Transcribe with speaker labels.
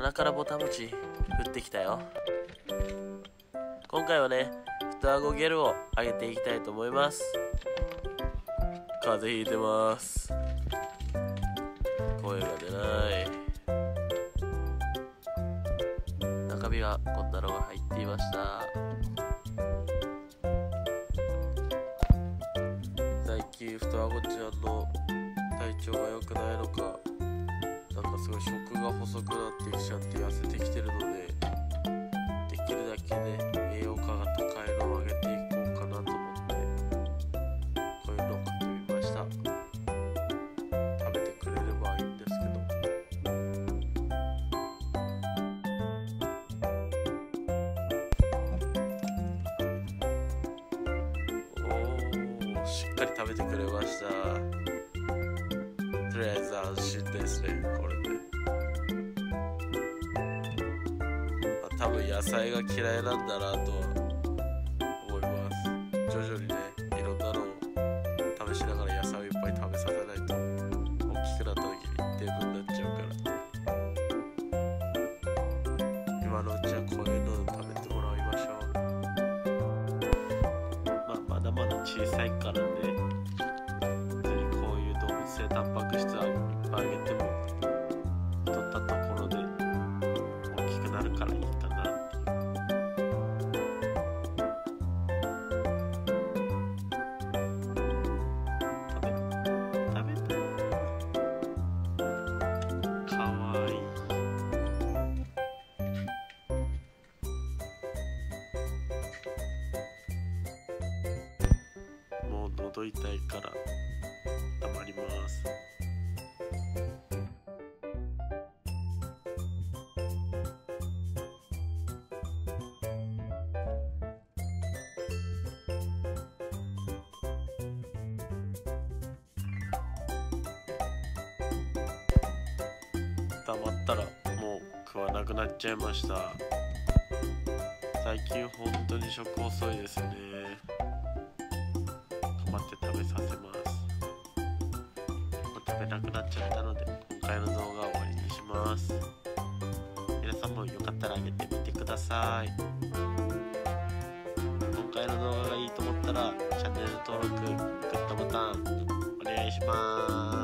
Speaker 1: 鼻からぼた餅降ってきたよ。今回はね、ふたごゲルをあげていきたいと思います。風邪ひいてます。声が出ない。中身はこんなのが入っていました。最近ふたごちゃんの体調が良くないのか、なんかすごい食が細くなってきちゃって痩せてきてるので、できるだけね、栄養価が高いのをあげていこうかなと思って、こういうのを買ってみました。食べてくれればいいんですけど。おー、しっかり食べてくれました。とりあえず安心ですね、これで。多分野菜が嫌いなんだなとは思います。徐々にね、いろんなのを試しながら野菜をいっぱい食べさせないと大きくなった時にデブになっちゃうから、今のうちはこういうのを食べてもらいましょう。まだまだ小さいからね、こういう動物性タンパク質はいっぱいあげても太ったところで大きくなるからいいかな。もう喉痛いからたまります。たまったらもう食わなくなっちゃいました。最近本当に食遅いですね。頑張って食べさせます。もう食べなくなっちゃったので、今回の動画は終わりにします。皆さんもよかったらあげてみてください。今回の動画がいいと思ったらチャンネル登録、グッドボタンお願いします。